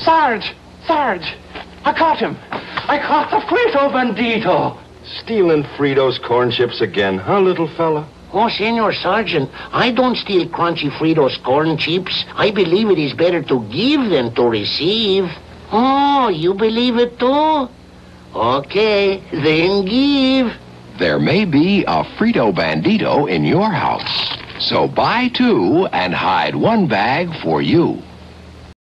Sarge! Sarge! I caught him! I caught the Frito Bandito! Stealing Fritos corn chips again, huh, little fella? Oh, Senor Sergeant, I don't steal Crunchy Fritos corn chips. I believe it is better to give than to receive. Oh, you believe it too? Okay, then give. There may be a Frito Bandito in your house. So buy two and hide one bag for you.